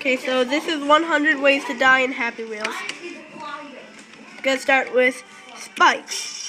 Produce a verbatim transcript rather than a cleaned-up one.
Okay, so this is one hundred ways to die in Happy Wheels. Gonna start with spikes.